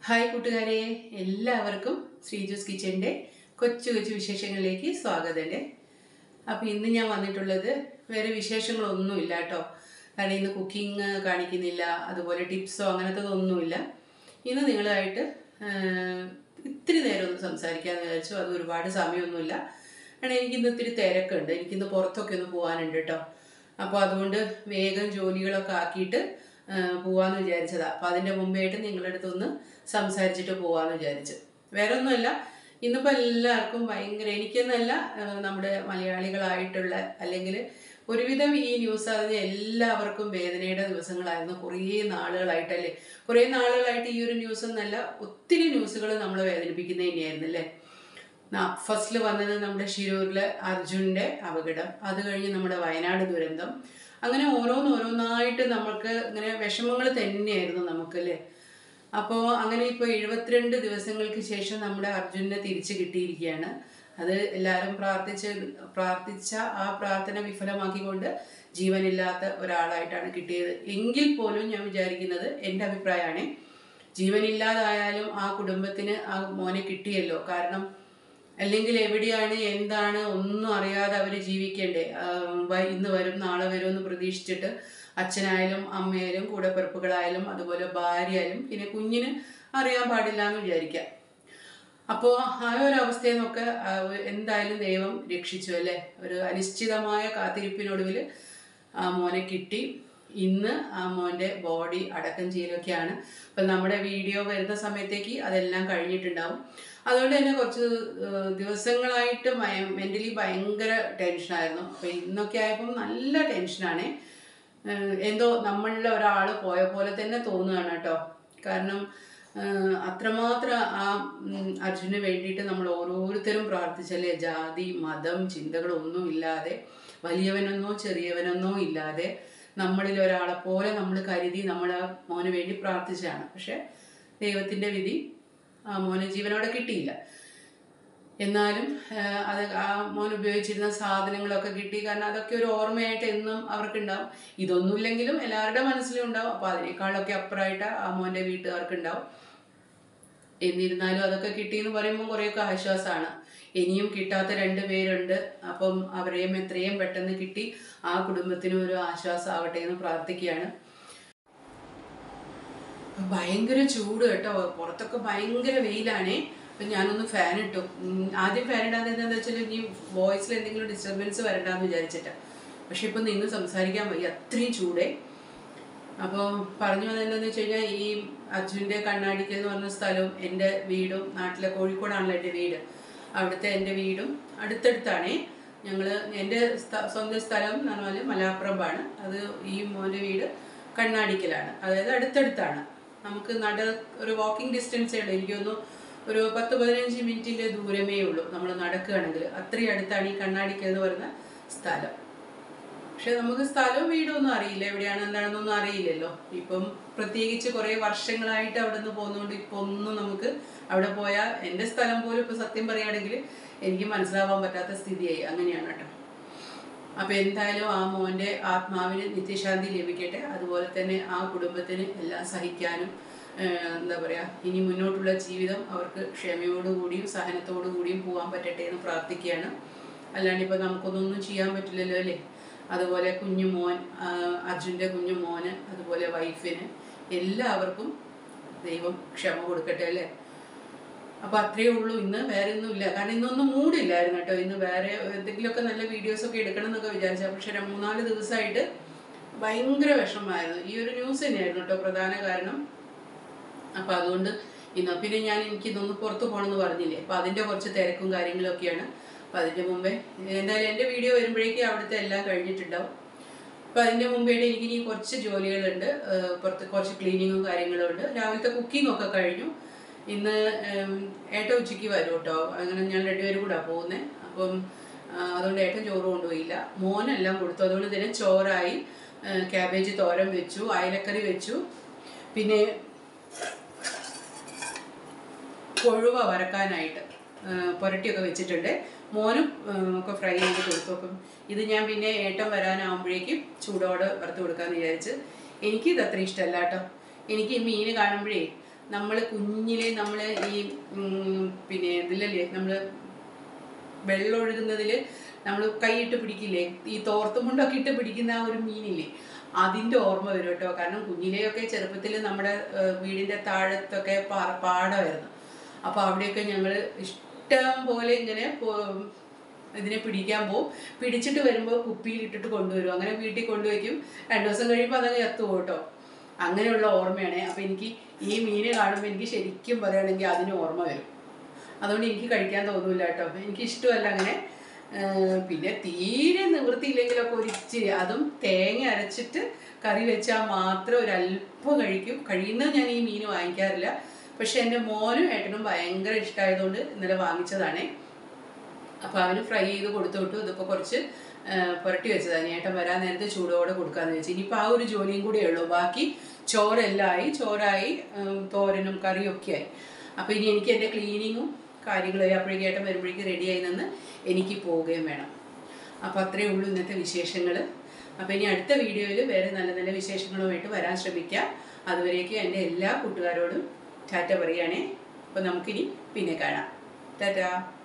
Hi കൂട്ടുകാരെ, എല്ലാവർക്കും ശ്രീജൂസ് കിച്ചൻ്റെ കൊച്ചു കൊച്ചു വിശേഷങ്ങളിലേക്ക് സ്വാഗതം. അപ്പോൾ ഇന്ന് ഞാൻ വന്നിട്ടുള്ളത് വേറെ വിശേഷങ്ങളൊന്നുമില്ല കേട്ടോ. കാരണം ഇന്ന് കുക്കിംഗ് കാണിക്കുന്നില്ല, അതുപോലെ ടിപ്സോ അങ്ങനത്തതൊന്നുമില്ല. ഇന്ന് നിങ്ങളായിട്ട് ഇത്തിരി നേരം ഒന്ന് സംസാരിക്കാമെന്ന് വിചാരിച്ചു. അത് ഒരുപാട് സമയമൊന്നുമില്ല. കാരണം എനിക്കിന്ന് ഇത്തിരി തിരക്കുണ്ട്, എനിക്കിന്ന് പുറത്തൊക്കെ ഒന്ന് പോകാനുണ്ട് കേട്ടോ. അപ്പോൾ അതുകൊണ്ട് വേഗം ജോലികളൊക്കെ ആക്കിയിട്ട് പോവാന്ന് വിചാരിച്ചതാ. അപ്പം അതിൻ്റെ മുമ്പായിട്ട് നിങ്ങളുടെ അടുത്തൊന്ന് സംസാരിച്ചിട്ട് പോവാന്ന് വിചാരിച്ചു. വേറെ ഒന്നുമല്ല, ഇന്നിപ്പോൾ എല്ലാവർക്കും ഭയങ്കര, എനിക്കെന്നല്ല നമ്മുടെ മലയാളികളായിട്ടുള്ള അല്ലെങ്കിൽ ഒരുവിധം ഈ ന്യൂസ് അറിഞ്ഞ എല്ലാവർക്കും വേദനയുടെ ദിവസങ്ങളായിരുന്നു. കുറേ നാളുകളായിട്ടല്ലേ, കുറേ നാളുകളായിട്ട് ഈ ഒരു ന്യൂസ് എന്നല്ല, ഒത്തിരി ന്യൂസുകൾ നമ്മളെ വേദനിപ്പിക്കുന്നത് തന്നെയായിരുന്നു അല്ലേ. ഫസ്റ്റിൽ വന്നത് നമ്മുടെ ശിരൂരിലെ അർജുൻ്റെ അപകടം, അത് കഴിഞ്ഞ് നമ്മുടെ വയനാട് ദുരന്തം, അങ്ങനെ ഓരോന്നായിട്ട് നമുക്ക് ഇങ്ങനെ വിഷമങ്ങൾ തന്നെയായിരുന്നു നമുക്കല്ലേ. അപ്പോൾ അങ്ങനെ ഇപ്പോൾ 72 ദിവസങ്ങൾക്ക് ശേഷം നമ്മുടെ അർജുനെ തിരിച്ചു കിട്ടിയിരിക്കുകയാണ്. അത് എല്ലാവരും പ്രാർത്ഥിച്ച ആ പ്രാർത്ഥന വിഫലമാക്കിക്കൊണ്ട് ജീവനില്ലാത്ത ഒരാളായിട്ടാണ് കിട്ടിയത്. എങ്കിൽ പോലും ഞാൻ വിചാരിക്കുന്നത്, എൻ്റെ അഭിപ്രായമാണ്, ജീവനില്ലാതായാലും ആ കുടുംബത്തിന് ആ മോനെ കിട്ടിയല്ലോ. കാരണം അല്ലെങ്കിൽ എവിടെയാണ് എന്താണ് ഒന്നും അറിയാതെ അവർ ജീവിക്കേണ്ടേ. ഇന്ന് വരും നാളെ വരും എന്ന് പ്രതീക്ഷിച്ചിട്ട് അച്ഛനായാലും അമ്മയായാലും കൂടപ്പിറപ്പുകളായാലും അതുപോലെ ഭാര്യയായാലും പിന്നെ കുഞ്ഞിന് അറിയാൻ പാടില്ല എന്ന് വിചാരിക്കാം. അപ്പോൾ ആ ഒരു അവസ്ഥയിൽ നിന്നൊക്കെ എന്തായാലും ദൈവം രക്ഷിച്ചു അല്ലേ. ഒരു അനിശ്ചിതമായ കാത്തിരിപ്പിനൊടുവിൽ ആ മോനെ കിട്ടി. ഇന്ന് ആ മോൻ്റെ ബോഡി അടക്കം ചെയ്യലൊക്കെയാണ്. അപ്പം നമ്മുടെ വീഡിയോ വരുന്ന സമയത്തേക്ക് അതെല്ലാം കഴിഞ്ഞിട്ടുണ്ടാവും. അതുകൊണ്ട് തന്നെ കുറച്ച് ദിവസങ്ങളായിട്ട് മെൻ്റലി ഭയങ്കര ടെൻഷനായിരുന്നു. അപ്പോൾ ഇന്നൊക്കെ ആയപ്പം നല്ല ടെൻഷനാണ്. എന്തോ നമ്മളിൽ ഒരാൾ പോയ പോലെ തന്നെ തോന്നുകയാണ് കേട്ടോ. കാരണം അത്രമാത്രം ആ അർജുന് വേണ്ടിയിട്ട് നമ്മൾ ഓരോരുത്തരും പ്രാർത്ഥിച്ചല്ലേ. ജാതി മതം ചിന്തകളൊന്നും ഇല്ലാതെ, വലിയവനെന്നോ ചെറിയവനെന്നോ ഇല്ലാതെ നമ്മളിൽ ഒരാളെ പോലെ നമ്മൾ കരുതി നമ്മൾ ആ മോന് വേണ്ടി പ്രാർത്ഥിച്ചതാണ്. പക്ഷെ ദൈവത്തിൻ്റെ വിധി, ആ മോന് ജീവനോടെ കിട്ടിയില്ല. എന്നാലും അത് ആ മോൻ ഉപയോഗിച്ചിരുന്ന സാധനങ്ങളൊക്കെ കിട്ടി. കാരണം അതൊക്കെ ഒരു ഓർമ്മയായിട്ട് എന്നും അവർക്കുണ്ടാവും. ഇതൊന്നുമില്ലെങ്കിലും എല്ലാവരുടെ മനസ്സിലും ഉണ്ടാവും. അപ്പോൾ അതിനേക്കാളൊക്കെ അപ്പുറമായിട്ട് ആ മോൻ്റെ വീട്ടുകാർക്കുണ്ടാവും. എന്നിരുന്നാലും അതൊക്കെ കിട്ടിയെന്ന് പറയുമ്പോൾ കുറേയൊക്കെ ആശ്വാസമാണ്. ഇനിയും കിട്ടാത്ത 2 പേരുണ്ട്. അപ്പം അവരെയും എത്രയും പെട്ടെന്ന് കിട്ടി ആ കുടുംബത്തിനും ഒരു ആശ്വാസമാവട്ടെ എന്ന് പ്രാർത്ഥിക്കുകയാണ്. ഭയങ്കര ചൂട് കേട്ടോ, പുറത്തൊക്കെ ഭയങ്കര വെയിലാണേ. അപ്പം ഞാനൊന്ന് ഫാൻ ഇട്ടു. ആദ്യം ഫാൻ ഇടാതെ എന്താണെന്ന് വെച്ചാൽ ഇനി വോയിസിൽ എന്തെങ്കിലും ഡിസ്റ്റർബൻസ് വരണ്ടെന്ന് വിചാരിച്ചിട്ടാണ്. പക്ഷെ ഇപ്പം നിന്ന് സംസാരിക്കാൻ വയ്യ, അത്രയും ചൂടേ. അപ്പോൾ പറഞ്ഞു വന്നത് എന്താണെന്ന് വെച്ച് കഴിഞ്ഞാൽ, ഈ അർജുൻ്റെ കണ്ണാടിക്കൽ എന്ന് പറഞ്ഞ സ്ഥലവും എൻ്റെ വീടും, നാട്ടിലെ കോഴിക്കോടാണല്ലോ എൻ്റെ വീട്, അവിടുത്തെ എൻ്റെ വീടും അടുത്തടുത്താണേ. എൻ്റെ സ്വന്തം സ്ഥലം എന്ന് പറഞ്ഞാൽ മലാപ്പുറമ്പാണ്. അത് ഈ മോൻ്റെ വീട് കണ്ണാടിക്കലാണ്, അതായത് അടുത്തടുത്താണ്. നമുക്ക് ഒരു വാക്കിംഗ് ഡിസ്റ്റൻസേ ഉള്ളൂ. എനിക്കൊന്നും ഒരു 10-15 മിനിറ്റിൻ്റെ ദൂരമേ ഉള്ളൂ നമ്മൾ നടക്കുകയാണെങ്കിൽ. അത്രയും അടുത്താണ് ഈ കണ്ണാടിക്കൽ എന്ന് പറയുന്ന സ്ഥലം. പക്ഷെ നമുക്ക് സ്ഥലവും വീടും ഒന്നും അറിയില്ല, എവിടെയാണ് എന്താണെന്നൊന്നും അറിയില്ലല്ലോ. ഇപ്പം പ്രത്യേകിച്ച് കുറേ വർഷങ്ങളായിട്ട് അവിടെ നിന്ന് പോകുന്നതുകൊണ്ട് ഇപ്പോൾ ഒന്നും നമുക്ക് അവിടെ പോയാൽ എൻ്റെ സ്ഥലം പോലും ഇപ്പോൾ സത്യം പറയുകയാണെങ്കിൽ എനിക്ക് മനസ്സിലാവാൻ പറ്റാത്ത സ്ഥിതിയായി. അങ്ങനെയാണ് കേട്ടോ. അപ്പോൾ എന്തായാലും ആ മോൻ്റെ ആത്മാവിന് നിത്യശാന്തി ലഭിക്കട്ടെ. അതുപോലെ തന്നെ ആ കുടുംബത്തിന് എല്ലാം സഹിക്കാനും എന്താ പറയുക, ഇനി മുന്നോട്ടുള്ള ജീവിതം അവർക്ക് ക്ഷമയോടുകൂടിയും സഹനത്തോടുകൂടിയും പോകാൻ പറ്റട്ടെ എന്ന് പ്രാർത്ഥിക്കുകയാണ്. അല്ലാണ്ട് ഇപ്പോൾ നമുക്കൊന്നും ചെയ്യാൻ പറ്റില്ലല്ലോ അല്ലേ. അതുപോലെ കുഞ്ഞു മോൻ, അർജുൻ്റെ കുഞ്ഞു മോന്, അതുപോലെ വൈഫിന്, എല്ലാവർക്കും ദൈവം ക്ഷമ കൊടുക്കട്ടെ അല്ലേ. അപ്പോൾ അത്രയേ ഉള്ളൂ. ഇന്ന് വേറെ ഒന്നുമില്ല. കാരണം ഇന്നൊന്നും മൂടില്ലായിരുന്നു കേട്ടോ. ഇന്ന് വേറെ എന്തെങ്കിലുമൊക്കെ നല്ല വീഡിയോസൊക്കെ എടുക്കണം എന്നൊക്കെ വിചാരിച്ചാൽ, പക്ഷെ 3-4 ദിവസമായിട്ട് ഭയങ്കര വിഷമമായിരുന്നു. ഈ ഒരു ന്യൂസ് തന്നെയായിരുന്നു കേട്ടോ പ്രധാന കാരണം. അപ്പോൾ അതുകൊണ്ട് ഇന്ന് പിന്നെ എനിക്കിതൊന്ന് പുറത്ത് പോകണമെന്ന് പറഞ്ഞില്ലേ, അപ്പോൾ അതിൻ്റെ കുറച്ച് തിരക്കും കാര്യങ്ങളൊക്കെയാണ്. അപ്പോൾ അതിൻ്റെ മുമ്പേ എന്തായാലും എൻ്റെ വീഡിയോ വരുമ്പോഴേക്കും അവിടുത്തെ എല്ലാം കഴിഞ്ഞിട്ടുണ്ടാവും. അപ്പോൾ അതിൻ്റെ മുമ്പായിട്ട് എനിക്കിനി കുറച്ച് ജോലികളുണ്ട്. പുറത്ത് കുറച്ച് ക്ലീനിങ്ങും കാര്യങ്ങളും ഉണ്ട്. രാവിലത്തെ കുക്കിങ്ങൊക്കെ കഴിഞ്ഞു. ഇന്ന് ഏട്ടൻ ഉച്ചയ്ക്ക് വരും കേട്ടോ. അങ്ങനെ ഞാൻ 2 പേരും കൂടെ പോകുന്നത്. അപ്പം അതുകൊണ്ട് ഏട്ടൻ ചോറ് കൊണ്ടുപോയില്ല, മോനെല്ലാം കൊടുത്തു. അതുകൊണ്ട് തന്നെ ചോറായി, ക്യാബേജ് തോരൻ വെച്ചു, അയലക്കറി വെച്ചു, പിന്നെ കൊഴുവ വറക്കാനായിട്ട് പുരട്ടിയൊക്കെ വെച്ചിട്ടുണ്ട്. മോനും ഒക്കെ ഫ്രൈ ചെയ്ത് കൊടുത്തു. അപ്പം ഇത് ഞാൻ പിന്നെ ഏട്ടൻ വരാനാകുമ്പോഴേക്കും ചൂടോടെ വറുത്ത് കൊടുക്കാമെന്ന് വിചാരിച്ച്. എനിക്കിത് അത്ര ഇഷ്ടമല്ല കേട്ടോ. എനിക്ക് ഈ മീൻ കാണുമ്പോഴേ നമ്മൾ കുഞ്ഞിലെ നമ്മൾ ഈ പിന്നെ ഇതിലല്ലേ നമ്മൾ വെള്ളം ഒഴുകുന്നതിൽ നമ്മൾ കൈയിട്ട് പിടിക്കില്ലേ, ഈ തോർത്തുമുണ്ടൊക്കെ ഇട്ട് പിടിക്കുന്ന ആ ഒരു മീനില്ലേ, അതിൻ്റെ ഓർമ്മ വരും കേട്ടോ. കാരണം കുഞ്ഞിലെയൊക്കെ ചെറുപ്പത്തിൽ നമ്മുടെ വീടിൻ്റെ താഴത്തൊക്കെ പാടമായിരുന്നു. അപ്പോൾ അവിടെയൊക്കെ ഞങ്ങൾ ഇഷ്ടം പോലെ ഇങ്ങനെ ഇതിനെ പിടിക്കാൻ പോകും. പിടിച്ചിട്ട് വരുമ്പോൾ കുപ്പിയിലിട്ടിട്ട് കൊണ്ടുവരും. അങ്ങനെ വീട്ടിൽ കൊണ്ടുവയ്ക്കും. 2 ദിവസം കഴിയുമ്പോൾ അതങ്ങ് എത്തും കേട്ടോ. അങ്ങനെയുള്ള ഓർമ്മയാണ്. അപ്പോൾ എനിക്ക് ഈ മീന് കാണുമ്പോൾ എനിക്ക് ശരിക്കും പറയുകയാണെങ്കിൽ അതിന് ഓർമ്മ വരും. അതുകൊണ്ട് എനിക്ക് കഴിക്കാൻ തോന്നില്ല കേട്ടോ. എനിക്കിഷ്ടമല്ല അങ്ങനെ. പിന്നെ തീരെ നിവൃത്തിയില്ലെങ്കിലൊക്കെ ഒരിച്ചിരി, അതും തേങ്ങ അരച്ചിട്ട് കറി വെച്ചാൽ മാത്രം ഒരല്പം കഴിക്കും. കഴിയുന്നത് ഞാൻ ഈ മീൻ വാങ്ങിക്കാറില്ല. പക്ഷെ എൻ്റെ മോനും ഏട്ടനും ഭയങ്കര ഇഷ്ടമായതുകൊണ്ട് ഇന്നലെ വാങ്ങിച്ചതാണേ. അപ്പോൾ അവന് ഫ്രൈ ചെയ്ത് കൊടുത്തു വിട്ടു. ഇതിപ്പോൾ കുറച്ച് പുരട്ടി വെച്ചതാണ്. ഏട്ടൻ വരാൻ നേരത്തെ ചൂടോടെ കൊടുക്കാമെന്ന് വെച്ചു. ഇനിയിപ്പോൾ ആ ഒരു ജോലിയും കൂടെ ഉള്ളൂ. ബാക്കി ചോറായി, തോരനും കറിയും ഒക്കെ ആയി. അപ്പോൾ ഇനി എനിക്ക് എൻ്റെ ക്ലീനിങ്ങും കാര്യങ്ങളായി. അപ്പോഴേക്കും ഏട്ടൻ വരുമ്പോഴേക്കും റെഡിയായി നിന്ന് എനിക്ക് പോവുകയും വേണം. അപ്പോൾ അത്രയേ ഉള്ളൂ ഇന്നത്തെ വിശേഷങ്ങൾ. അപ്പോൾ ഇനി അടുത്ത വീഡിയോയിൽ വേറെ നല്ല നല്ല വിശേഷങ്ങളുമായിട്ട് വരാൻ ശ്രമിക്കാം. അതുവരേക്കും എൻ്റെ എല്ലാ കൂട്ടുകാരോടും ടാറ്റ പറയുകയാണേ. അപ്പോൾ നമുക്കിനി പിന്നെ കാണാം. ടാറ്റ.